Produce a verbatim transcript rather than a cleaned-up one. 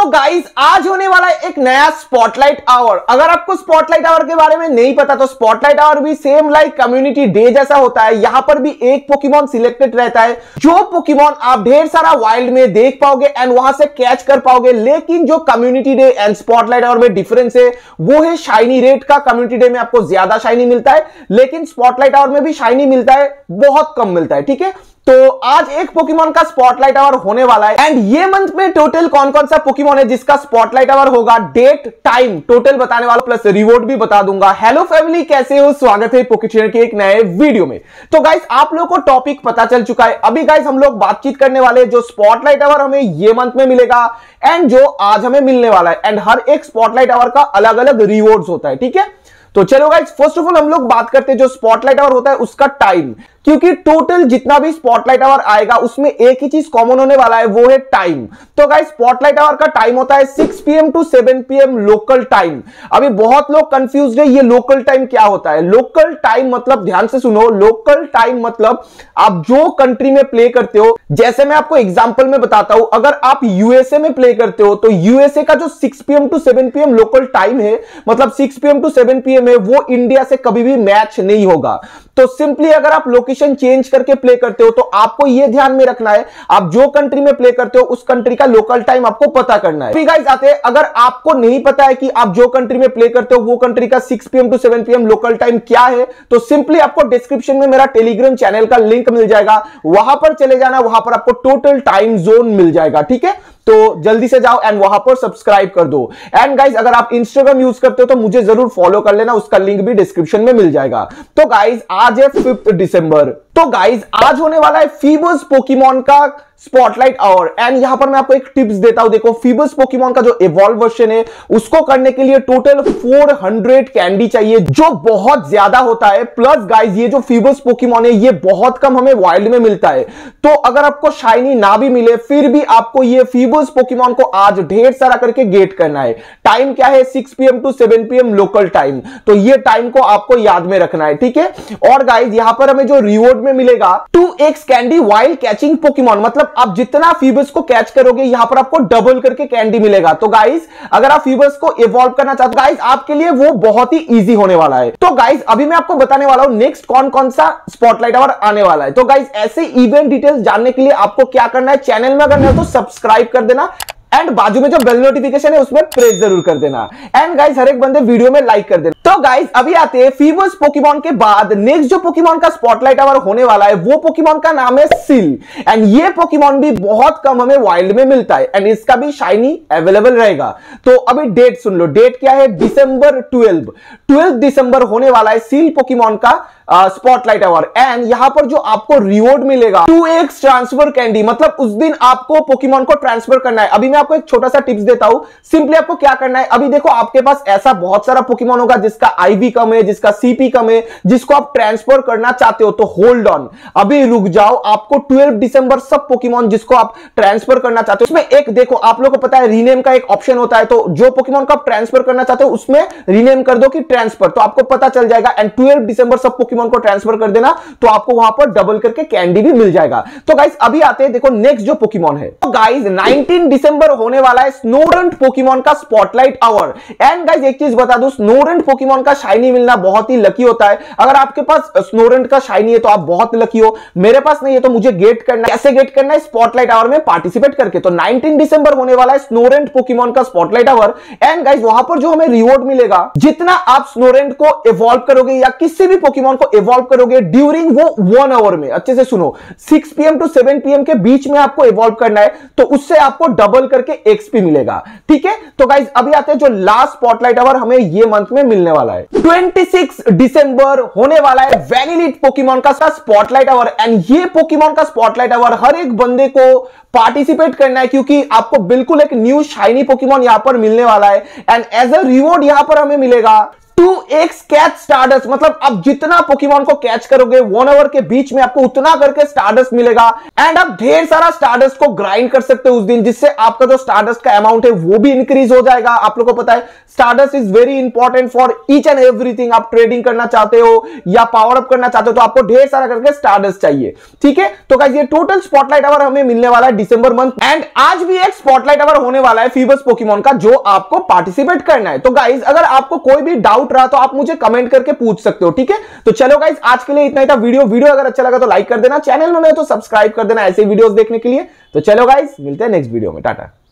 तो गाइस आज होने वाला है एक नया स्पॉटलाइट आवर। अगर आपको स्पॉटलाइट आवर के बारे में नहीं पता तो स्पॉटलाइट आवर भी सेम लाइक कम्युनिटी डे जैसा होता है। यहां पर भी एक पोकेमॉन सिलेक्टेड रहता है, जो पोकेमॉन आप ढेर सारा वाइल्ड में देख पाओगे एंड वहां से कैच कर पाओगे। लेकिन जो community day and spotlight hour में डिफरेंस है वो है शाइनी रेट का। कम्युनिटी डे में आपको ज्यादा शाइनी मिलता है, लेकिन स्पॉटलाइट आवर में भी शाइनी मिलता है, बहुत कम मिलता है। ठीक है, तो आज एक पोकेमॉन का स्पॉटलाइट आवर होने वाला है एंड ये मंथ में टोटल कौन कौन सा पोकेमॉन है जिसका स्पॉटलाइट आवर होगा, डेट, टाइम टोटल बताने वाला, प्लस रिवॉर्ड भी बता दूंगा। हेलो फैमिली, कैसे हो? स्वागत है पोकेट्रेनर के एक नए वीडियो में। तो गाइस आप लोगों को टॉपिक पता चल चुका है। अभी गाइस हम लोग बातचीत करने वाले जो स्पॉटलाइट आवर हमें ये मंथ में मिलेगा एंड जो आज हमें मिलने वाला है, एंड हर एक स्पॉटलाइट आवर का अलग अलग रिवॉर्ड्स होता है। ठीक है, तो चलो गाइस फर्स्ट ऑफ ऑल हम लोग बात करते हैं जो स्पॉटलाइट आवर होता है उसका टाइम, क्योंकि टोटल जितना भी स्पॉटलाइट आवर आएगा उसमें एक ही चीज कॉमन होने वाला है, वो है टाइम। तो गाइस स्पॉटलाइट आवर का टाइम होता है six P M to seven P M local time. अभी बहुत लोग कंफ्यूज्ड है, ये लोकल टाइम क्या होता है? लोकल टाइम मतलब, ध्यान से सुनो, लोकल टाइम मतलब आप जो कंट्री में प्ले करते हो। जैसे मैं आपको एग्जांपल में बताता हूं, अगर आप यूएसए में प्ले करते हो तो यूएसए का जो six P M to seven P M local time है, मतलब six P M to seven P M है, वो इंडिया से कभी भी मैच नहीं होगा। तो सिंपली अगर आप लोकेशन चेंज करके प्ले करते हो तो आपको यह ध्यान में रखना है, आप जो कंट्री में प्ले करते हो उस कंट्री का लोकल टाइम आपको पता करना है। फिर गाइस आते हैं, अगर आपको नहीं पता है कि आप जो कंट्री में प्ले करते हो वो कंट्री का six P M to seven P M local time क्या है, तो सिंपली आपको डिस्क्रिप्शन में मेरा टेलीग्राम चैनल का लिंक मिल जाएगा, वहां पर चले जाना, वहां पर आपको टोटल टाइम जोन मिल जाएगा। ठीक है, तो जल्दी से जाओ एंड वहां पर सब्सक्राइब कर दो। एंड गाइस अगर आप इंस्टाग्राम यूज करते हो तो मुझे जरूर फॉलो कर लेना, उसका लिंक भी डिस्क्रिप्शन में मिल जाएगा। तो गाइस आज है फिफ्थ दिसंबर, तो गाइस आज होने वाला है फीबस पोकेमॉन का स्पॉटलाइट आवर एंड यहां पर मैं आपको एक टिप्स देता हूं। देखो, फीबस पोकेमॉन का जो इवॉल्व वर्जन है उसको करने के लिए टोटल फोर हंड्रेड कैंडी चाहिए, जो बहुत ज्यादा होता है। प्लस गाइस ये जो फीबस पोकेमॉन है ये बहुत कम हमें वाइल्ड में मिलता है, तो अगर आपको शाइनी ना भी मिले फिर भी आपको ये फीबस पोकेमॉन को आज ढेर सारा करके गेट करना है। टाइम क्या है? Six P M to seven P M local time, तो ये टाइम को आपको याद में रखना है। ठीक है, और गाइस यहां पर हमें जो रिवॉर्ड में मिलेगा two X candy wild catching Pokemon, मतलब आप जितना फीबस को कैच करोगे यहां पर आपको डबल करके कैंडी मिलेगा। तो गाइस अगर आप फीबस को इवॉल्व करना चाहते हो गाइस आपके लिए वो बहुत ही इजी होने वाला है। तो गाइस अभी मैं आपको बताने वाला हूं नेक्स्ट कौन कौन सा स्पॉटलाइट आवर आने वाला है। तो गाइस ऐसे इवेंट डिटेल्स जानने के लिए आपको क्या करना है, चैनल में अगर नहीं हो तो सब्सक्राइब कर देना एंड बाजू में जो बेल नोटिफिकेशन है उसमें प्रेस जरूर कर देना एंड गाइस हर एक बंदे वीडियो में लाइक कर देना। तो गाइस अभी आते हैं फीबस पोकेमॉन के बाद नेक्स्ट जो पोकेमॉन का स्पॉटलाइट आवर होने वाला है वो पोकेमॉन का नाम है सील एंड ये पोकेमॉन भी बहुत कम हमें वाइल्ड में मिलता है एंड इसका भी शाइनी अवेलेबल रहेगा। तो अभी डेट सुन लो, डेट क्या है? दिसंबर ट्वेल्व ट्वेल्व दिसंबर होने वाला है सील पोकेमॉन का स्पॉटलाइट आवर एंड यहां पर जो आपको रिवॉर्ड मिलेगा टू एक्स ट्रांसफर कैंडी, मतलब उस दिन आपको पोकेमॉन को ट्रांसफर करना है। अभी मैं आपको एक छोटा सा टिप्स देता हूं, सिंपली आपको क्या करना है, अभी देखो आपके पास ऐसा बहुत सारा पोकेमॉन होगा जिसका आईवी कम है, जिसका सीपी कम है, जिसको आप ट्रांसफर करना चाहते हो, तो होल्ड ऑन, अभी रुक जाओ। आपको ट्वेल्व दिसंबर सब पोकेमॉन जिसको आप ट्रांसफर करना चाहते हो उसमें एक देखो, आप लोगों को पता है रीनेम का एक ऑप्शन होता है, तो जो पोकेमॉन को आप ट्रांसफर करना चाहते हो उसमें रीनेम कर दो कि ट्रांसफर, तो आपको पता चल जाएगा एंड ट्वेल्व दिसंबर सब पोकेमॉन को ट्रांसफर कर देना, तो आपको वहां पर डबल करके कैंडी भी मिल जाएगा। तो गाइस अभी आते हैं, देखो नेक्स्ट जो पोकेमॉन है, तो गाइस नाइनटीन दिसंबर होने वाला है स्नोरंट पोकेमॉन का स्पॉटलाइट आवर एंड गाइस एक चीज बता दूं, स्नोरंट पोकेमॉन का शाइनी मिलना बहुत ही लकी होता है। अगर आपके पास स्नोरंट का शाइनी है तो आप बहुत लकी हो, मेरे पास नहीं है तो मुझे गेट करना है। कैसे गेट करना है? स्पॉटलाइट आवर में पार्टिसिपेट करके। तो नाइनटीन दिसंबर होने वाला है स्नोरंट पोकेमॉन का स्पॉटलाइट आवर एंड गाइस वहां पर जो हमें रिवॉर्ड मिलेगा, जितना आप स्नोरंट को इवॉल्व करोगे या किसी भी पोकेमॉन को इवॉल्व करोगे ड्यूरिंग वो वन आवर में, अच्छे से सुनो, six P M to seven P M के बीच में आपको इवॉल्व करना है, तो उससे आपको डबल करके एक्सपी मिलेगा। ठीक है, तो गाइस अभी आते हैं जो लास्ट स्पॉटलाइट आवर हमें ये मंथ में मिलने वाला है, छब्बीस दिसंबर होने वाला है वैनिलीट पोकेमॉन का स्पॉटलाइट आवर एंड ये पोकेमॉन का स्पॉटलाइट आवर हर एक बंदे को पार्टिसिपेट करना है, क्योंकि आपको बिल्कुल एक न्यू शाइनी पोकेमॉन यहां पर मिलने वाला है एंड एज अ रिवॉर्ड यहां पर हमें मिलेगा टू एक्स कैच स्टारडस्ट, मतलब आप जितना पोकेमॉन को कैच करोगे वन आवर के बीच में आपको उतना करके स्टारडस्ट मिलेगा। एंड आप ढेर सारा स्टारडस्ट को ग्राइंड कर सकते हो उस दिन, जिससे आपका जो स्टारडस्ट का अमाउंट है वो भी इंक्रीज हो जाएगा। आप लोगों को पता है stardust is very important for each and everything. आप ट्रेडिंग करना चाहते हो या पावर अप करना चाहते हो तो आपको ढेर सारा करके स्टारडस्ट चाहिए, ठीक है। तो गाइस ये टोटल स्पॉटलाइट आवर हमें मिलने वाला है दिसंबर मंथ। एंड आज भी एक स्पॉटलाइट आवर होने वाला है फीबस पोकेमॉन का, जो आपको पार्टिसिपेट करना है। तो गाइस अगर आपको कोई भी डाउट रहा तो आप मुझे कमेंट करके पूछ सकते हो, ठीक है। तो चलो गाइस आज के लिए इतना ही था। वीडियो वीडियो अगर अच्छा लगा तो लाइक कर देना, चैनल में नए तो सब्सक्राइब कर देना ऐसे वीडियोस देखने के लिए। तो चलो गाइस मिलते हैं नेक्स्ट वीडियो में, टाटा।